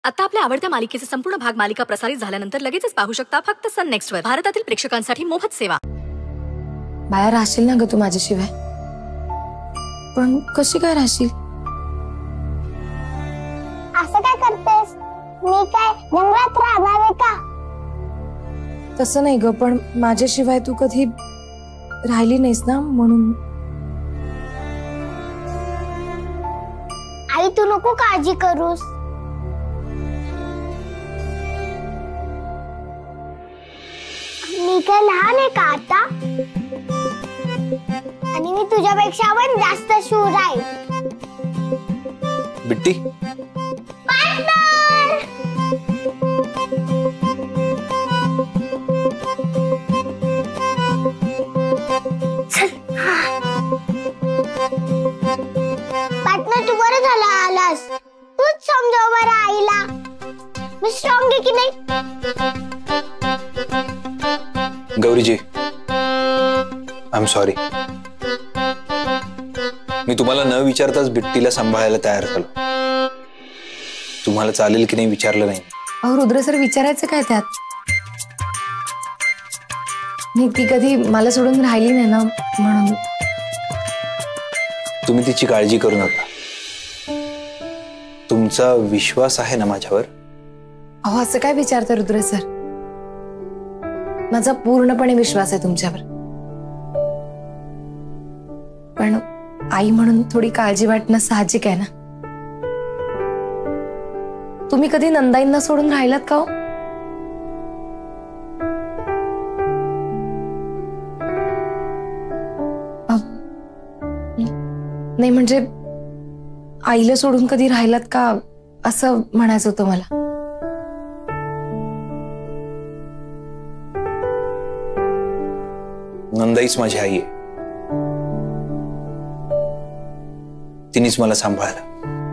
आता आपल्या आवडत्या मालिकेचे संपूर्ण भाग मालिका प्रसारित झाल्यानंतर लगेचच पाहू शकता फक्त सन नेक्स्ट वर. भारतातील प्रेक्षकांसाठी मोफत सेवा. बाहेर राहशील ना ग तू माझ्याशिवाय? पण कशी काय राहशील? असं काय करतेस? मी काय जंगलात राहणार आहे का? तसं नाही ग, पण माझ्याशिवाय तू कधी राहिली नाहीस ना, म्हणून. आई तू नको काळजी करूस. मी काय लहान आहे का आता? आणि मी तुझ्यापेक्षा पण जास्त शूर आहे. बिट्टी पार्टनर तू बरं झाला आलास. तूच समजाव बरं आईला. मी स्ट्रॉंग आहे की नाही? Gauriji, I am sorry. मी तुम्हाला न विचारताच बिट्टीला सांभाळायला तयार झालो. तुम्हाला चालेल की नाही विचारलं नाही. अहो रुद्र सर, विचारायचं काय त्यात? नाही, ती कधी मला सोडून राहिली नाही ना, म्हणून. तुम्ही तिची काळजी करू नका. तुमचा विश्वास आहे ना माझ्यावर? अहो असं काय विचारता रुद्र सर? माझा पूर्णपणे विश्वास आहे तुमच्यावर. पण आई म्हणून थोडी काळजी वाटणं साहजिक आहे ना. तुम्ही कधी नंदाईंना सोडून राहिलात का हो? नाही म्हणजे आईला सोडून कधी राहिलात का असं म्हणायचं होतं मला. नंदाईच माझी आई आहे. तिनेच मला सांभाळलं.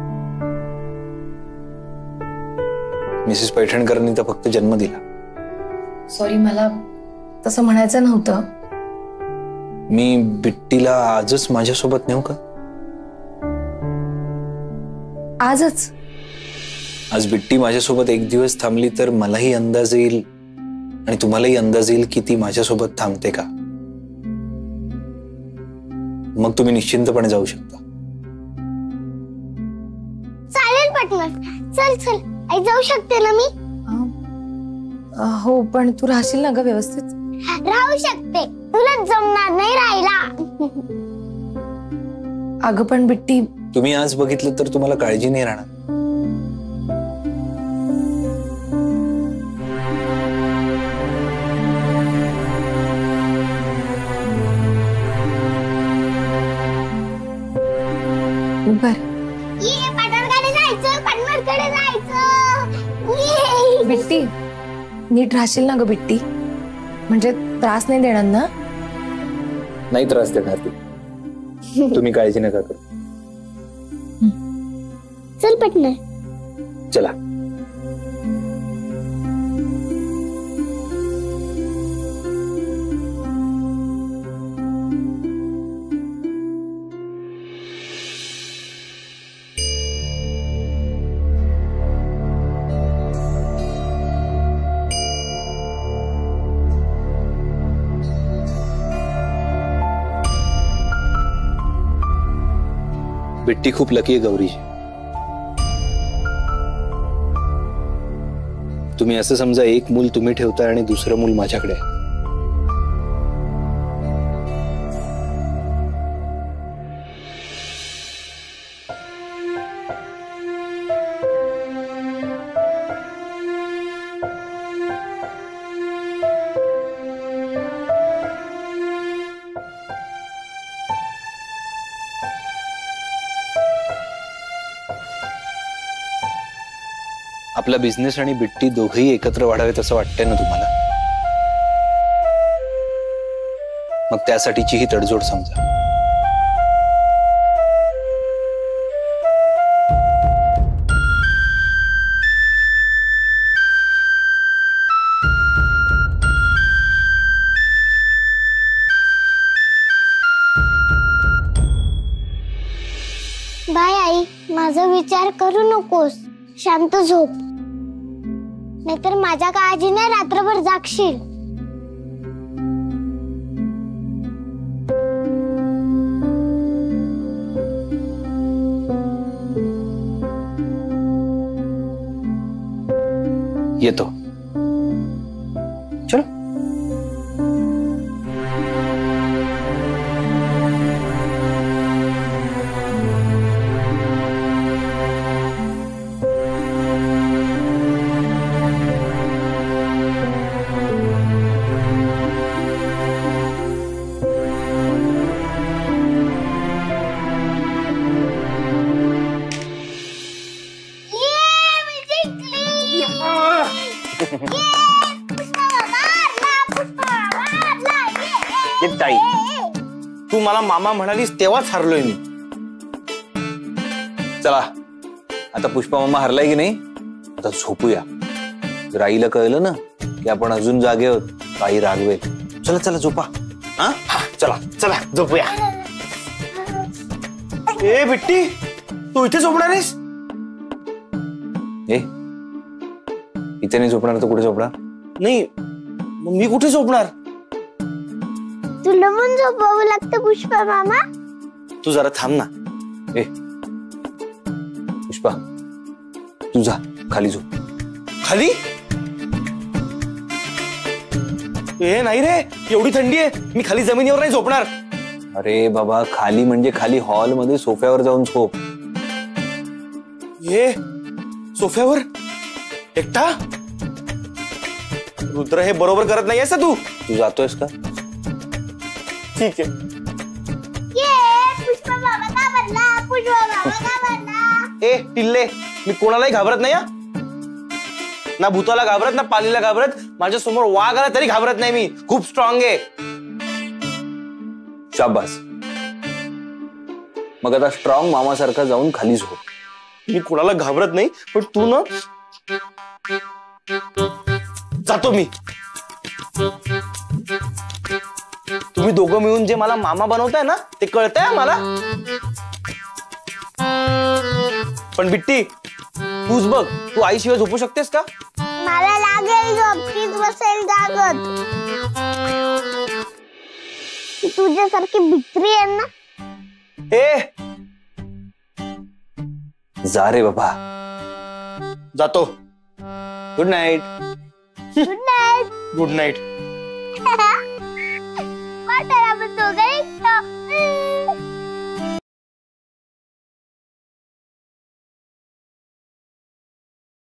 मिसेस पैठणकरांनी तर फक्त जन्म दिला. सॉरी, मला तसं म्हणायचं नव्हतं. मी बिट्टीला आजच माझ्यासोबत नेऊ का? आजच? आज बिट्टी माझ्यासोबत एक दिवस थांबली तर मलाही अंदाज येईल आणि तुम्हालाही अंदाज येईल की ती माझ्यासोबत थांबते का. मग तुम्ही निश्चिंतपणे जाऊ शकता. चालेल पार्टनर, चल चल. आई जाऊ शकते ना मी? हो, पण तू राहशील ना ग व्यवस्थित? राहू शकते. तुला जमणार नाही राहायला. अगं पण बिट्टी, तुम्ही आज बघितलं तर तुम्हाला काळजी नाही राहणार. बर. ये पार्टनरकडे जायचं, पार्टनरकडे जायचं. बिट्टी, नीट राहशील ना ग बिट्टी? म्हणजे त्रास नाही देणार ना? नाही त्रास देणार ती. तुम्ही काळजी नका करू. चल पार्टनर. चला. बिट्टी खूप लकी आहे गौरीजी. तुम्ही असं समजा, एक मूल तुम्ही ठेवताय आणि दुसरं मूल माझ्याकडे आहे. आपला बिझनेस आणि बिट्टी दोघेही एकत्र वाढावेत असं वाटतंय ना तुम्हाला? मग त्यासाठीची ही तडजोड समजा. बाय आई, माझा विचार करू नकोस. शांत झोप. नाहीतर माझ्या काळजीने रात्रभर जागशील. येतो. चलो. ताई, तू मला मामा म्हणालीस तेव्हाच हरलोय मी. चला आता पुष्पा मामा हरलाय की नाही, आता झोपूया. जर आईला कळलं ना की आपण अजून जागे आहोत आई रागवेल. चला चला झोपा. हा चला चला झोपूया. ए बिट्टी, तू इथे झोपणार आहेस? ए इथे नाही झोपणार तर कुठे झोपणार? नाही मग मी कुठे झोपणार? तुला पण झोपावं लागतं पुष्पा मामा. तू जरा थांब ना. ए पुष्पा तू जा खाली झोप. खाली? ए नाही रे, एवढी थंडी आहे, मी खाली जमिनीवर नाही झोपणार. अरे बाबा खाली म्हणजे खाली हॉल मध्ये सोफ्यावर जाऊन झोप. ये सोफ्यावर एकटा? रुद्र हे बरोबर करत नाही आहेस तू. तू जातोयस का? ठीक आहे. पुष्पा मामा घाबरला, पुष्पा मामा घाबरला. ए टिल्ले, मी कोणालाही घाबरत नाही. ना भूताला घाबरत ना पालीला घाबरत. माझ्या समोर वाघ आला तरी घाबरत नाही. मी खूप स्ट्रॉंग आहे. शाबास. मग आता स्ट्रॉंग मामासारखा जाऊन खाली झोप. मी कोणाला घाबरत नाही, पण तू ना. जातो मी. तुम्ही दोघं मिळून जे मला मामा बनवताय ना ते कळतंय मला. पण बिट्टी तूच बघ, तू आईशिवाय झोपू शकतेस का? मला लागेल झोप, तीच बसेल जागत. तुझ्यासारखी भित्री आहे ना. ए जा रे बाबा. जातो. Good night. Good night. Good night.